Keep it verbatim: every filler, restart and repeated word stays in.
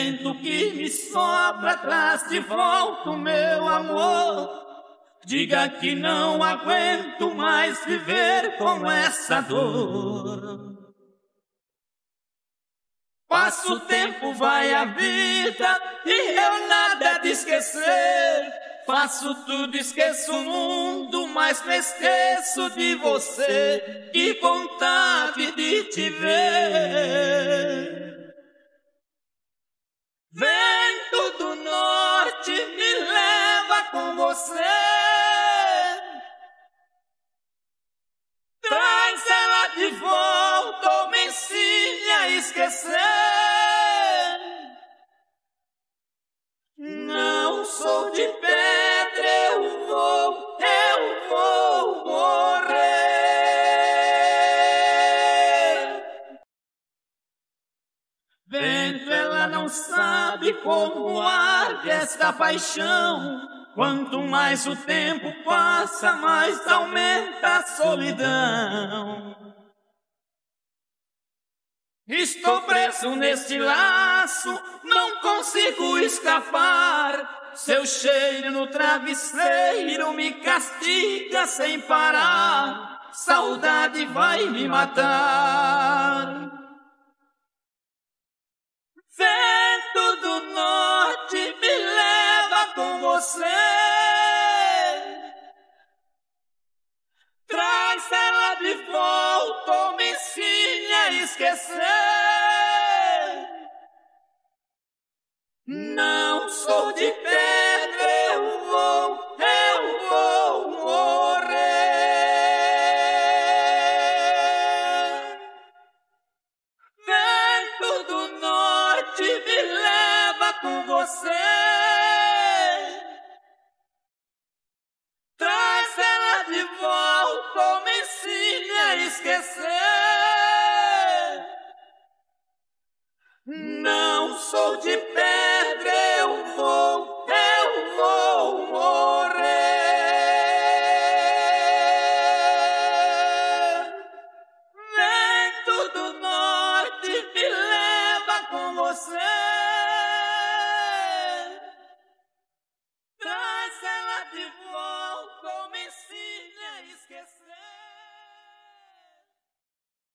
vento que me sopra atrás de volta, meu amor. Diga que não aguento mais viver com essa dor. Passa o tempo, vai a vida, e eu nada de esquecer. Faço tudo, esqueço o mundo, mas me esqueço de você. Que vontade de te ver. Vento do norte, me leva com você. Traz ela de volta ou me ensine a esquecer. Não sou de pedra, eu vou, eu vou morrer. Vento, ela não sabe como arde esta paixão. Quanto mais o tempo passa, mais aumenta a solidão. Estou preso neste laço, não consigo escapar. Seu cheiro no travesseiro me castiga sem parar. Saudade vai me matar. Vento do norte, me leva com você. Traz ela de volta ou me ensine a esquecer. Não sou de pedra, eu vou, eu vou morrer. Vento do norte, me leva com você. Traz ela de volta ou me ensine a esquecer. Não sou de pedra.